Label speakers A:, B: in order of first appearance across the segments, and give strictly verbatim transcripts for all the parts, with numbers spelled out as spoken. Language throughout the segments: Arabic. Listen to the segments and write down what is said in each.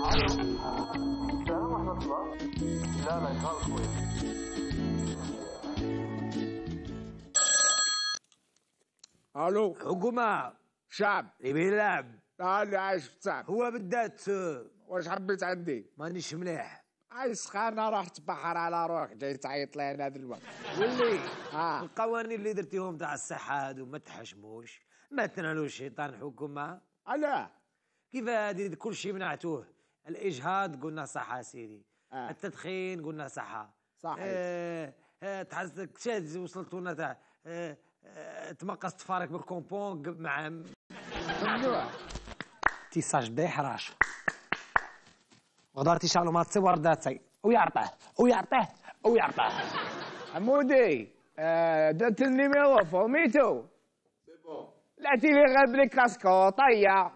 A: السلام ورحمة الله. لا لا يخالف خويا.
B: الو
C: حكومة
B: شعب.
C: يبي يلعب.
B: تعال عايش في الصعب.
C: هو بالذات
B: واش حبيت عندي؟
C: مانيش مليح.
B: عايش سخانة رحت بحر على روحك جاي تعيط لي هذا الوقت.
C: ولي
B: اه
C: القوانين اللي درتيهم تاع الصحة هادو ما تحشموش، ما تنالوش الشيطان حكومة.
B: علاه؟
C: كيف هادي كل شيء منعتوه؟ الإجهاض قلنا صحة سيدي.
B: آه.
C: التدخين قلنا صحة.
B: صحيح.
C: آه آه تحسك شاد وصلتوا لنا تاع آه آه تمقص تفارك بالكومبون مع
B: ممنوع.
C: تيساج دي حراش غدارتي شالو ماتسي ورداتي ويعطيه ويعطيه ويعطيه.
B: عمودي آه درت النيميرو فورميتو. سي بون. لعتي لي غير بلي كاسكو طيا.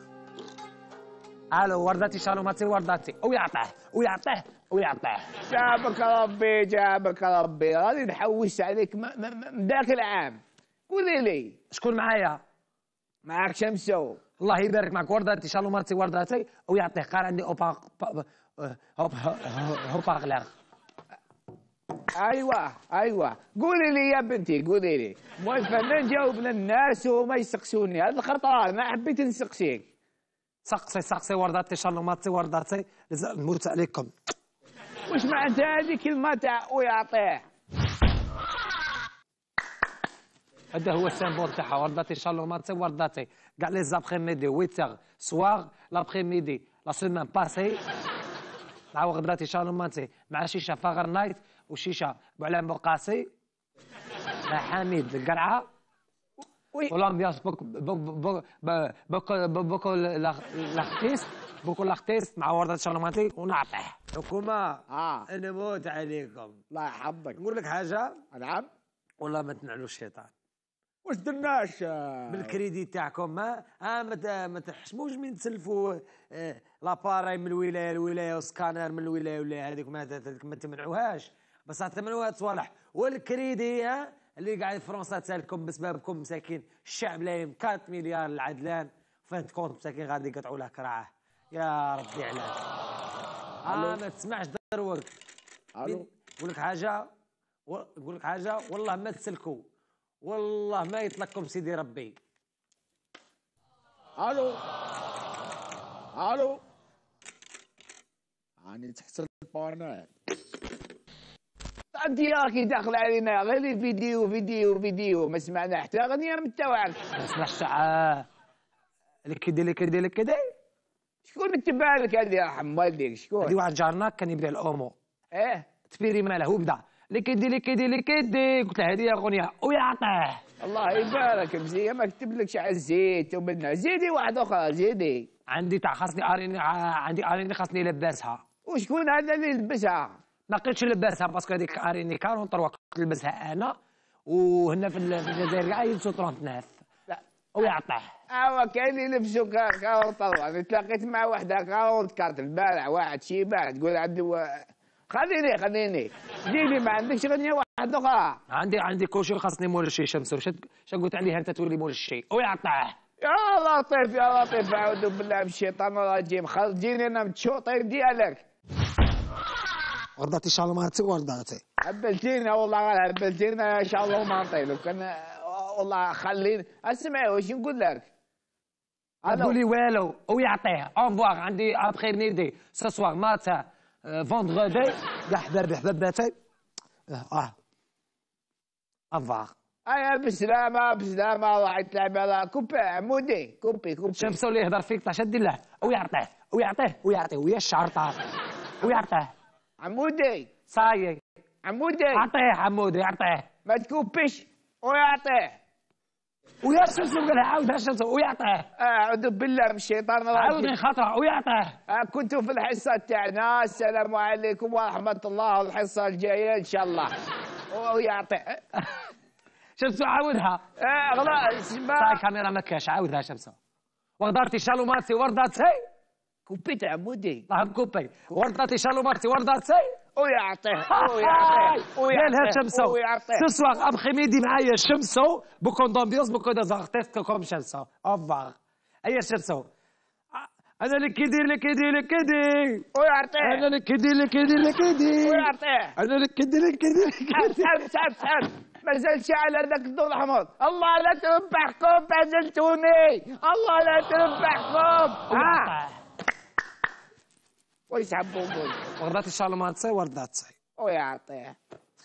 C: الو ورداتي شالو ماتسي ورداتي ويعطيه ويعطيه ويعطيه.
B: جابك ربي جابك ربي غادي نحوس عليك من ذاك العام. قولي لي
C: شكون معايا؟
B: معاك شمسو.
C: الله يبارك معك. ورداتي شالو ماتسي ورداتي ويعطيه. قال عندي اوبا هوب هوبارلر.
B: ايوه ايوه قولي لي يا بنتي قولي لي. مو الفنان جاوبنا الناس وما يسقسوني هذا الخرطار ما حبيت نسقسيك.
C: سقسي سقسي ورداتي شالو ماتسي ورداتي نموت عليكم.
B: واش معناتها هذه كلمه تاع ويعطيه؟
C: هذا هو السيمبول تاعها. ورداتي شالو ماتسي ورداتي كاع لي زابخي ميدي ويتر سواغ لابخي ميدي لا سيمان باسي مع وغدراتي شالو ماتسي مع شيشه فاغر نايت وشيشه بوعلام بوقاسي مع حميد القرعه والامبيونس بوك بوك بوك بوك لاختيس بوك لاختيس مع ورداتي شالو ماتسي ونعطيه. حكومه
B: اه
C: انا موت عليكم.
B: الله يحفظك.
C: نقول لك حاجه
B: نعم.
C: والله ما تنعلوش الشيطان.
B: واش درناش
C: بالكريدي تاعكم ما اه ما ما تحشموش من تسلفوا آه لاباراي من الولايه لولايه وسكانر من الولايه لولايه هذيك ما ما تمنعوهاش بس تمنعوها صوالح. والكريدي ها اللي قاعد فرنسا تسالكم بسببكم مساكين الشعب لايم أربعة مليار العدلان فانت كونت مساكين غادي يقطعوا له كراعه. يا ربي علاش اه ما تسمعش دروك.
B: الو
C: نقول لك حاجه نقول لك حاجه والله ما تسلكوا والله ما يطلقكم سيدي ربي.
B: الو الو راني تحت البانات. انت راكي داخل علينا غير فيديو فيديو فيديو ما سمعنا حتى اغنيه من تاعك.
C: ما سمعش تاع لكدي لكدي لكدي.
B: شكون متبع لك هذه يا حم والديك شكون؟
C: هذه واحد جارنا كان يبيع الاومو.
B: ايه
C: تبيري ماله هو بدا لكدي لكدي لكدي قلت له هذه اغنيه ويعطيه.
B: الله يبارك مزيان ما كتب لكش على الزيت ومنها زيدي واحده اخرى زيدي.
C: عندي تاع خاصني اريني عندي اريني خاصني لباسها.
B: وشكون هذا اللي لبسها؟
C: ما لقيتش لباسها باسكو هذيك اريني كارون طروا لبسها انا وهنا في الجزائر كاع يلبسوا ثلاثة
B: لا
C: ويعطيه.
B: اوا كاين اللي يلبسوا كارون طروا. انا تلاقيت مع وحده كارون كارت البارح واحد شيبان تقول عندي و... خليني خليني زيدي ما عندكش غنية واحدة أخرى.
C: عندي عندي كلشي خاصني مول الشي شمسو. شا قلت عليها أنت تولي مول الشي ويعطيه.
B: يا لطيف يا لطيف أعوذ بالله من الشيطان الرجيم. خرجيني أنا من الشوطير ديالك.
C: ورداتي شالوماتي ورداتي
B: هبلتينا والله هبلتينا إن شاء الله ما نطيلو كان والله خليني اسمعي واش نقول لك.
C: ما تقولي والو ويعطيه. اونفواغ عندي ابخي ميدي سوسوار ماتا فوندغودي كاع حبابي حباباتي. اه افواغ
B: ايا بسلامة بسلامة راح تلعب على كوبي عمودي كوبي كوبي.
C: شمسو اللي يهضر فيك تاع شد الله ويعطيه ويعطيه ويعطيه ويا الشعر طار ويعطيه.
B: عمودي
C: صايي
B: عمودي
C: اعطيه عمودي اعطيه
B: ما تكوبيش ويعطيه.
C: ويا شمسو قالها عاودها شمسو ويعطيه.
B: اعوذ بالله من الشيطان الرجيم.
C: عاودني خاطره ويعطيه.
B: كنتوا في الحصة تاعنا. السلام عليكم ورحمة الله. الحصة الجاية إن شاء الله ويعطيه.
C: شمسو عاودها.
B: اه خلاص
C: صاي الكاميرا ما كاش عاودها شمسو. وغدارتي شالوماتي ورداتي
B: كوبيت عمودي
C: الله مكوبي ورداتي شالوماتي ورداتي
B: ويعطيه ويعطيه
C: ويعطيه شمسو. سوسواغ ابخي ميدي معايا شمسو بوكون دومبيونس بوكون دازارتيست كوم شمسو. اوفر اي شمسو انا اللي كيدير لك كيدير لك كيدي
B: ويعطيه
C: انا اللي كيدير لك كيدير لك كيدي
B: ويعطيه
C: انا اللي كيدير لك كيدير لك
B: سحب سحب سحب سحب ما زالش على ذاك الضوء الأحمر. الله لا تربحكم بازلتوني، الله لا تربحكم. ها ويسحبوا بول
C: وردات الشالومانسي ورداتسي
B: ويعطيه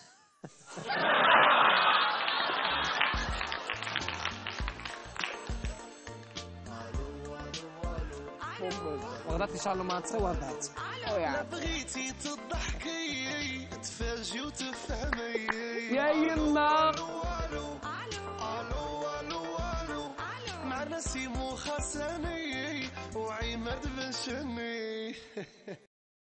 C: وردات الشالومانسي ورداتسي
B: ويعطيه
D: بغيتي تضحكي تفاجئي وتفهمي
C: يا يما
D: مع نسيم وخساني وعماد بن شني